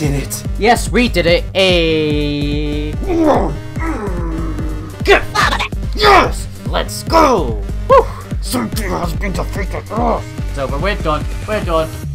did it. Yes, we did it. Get out of it. Yes, let's go. Woo. Something has been defeated. It's over. We're done. We're done.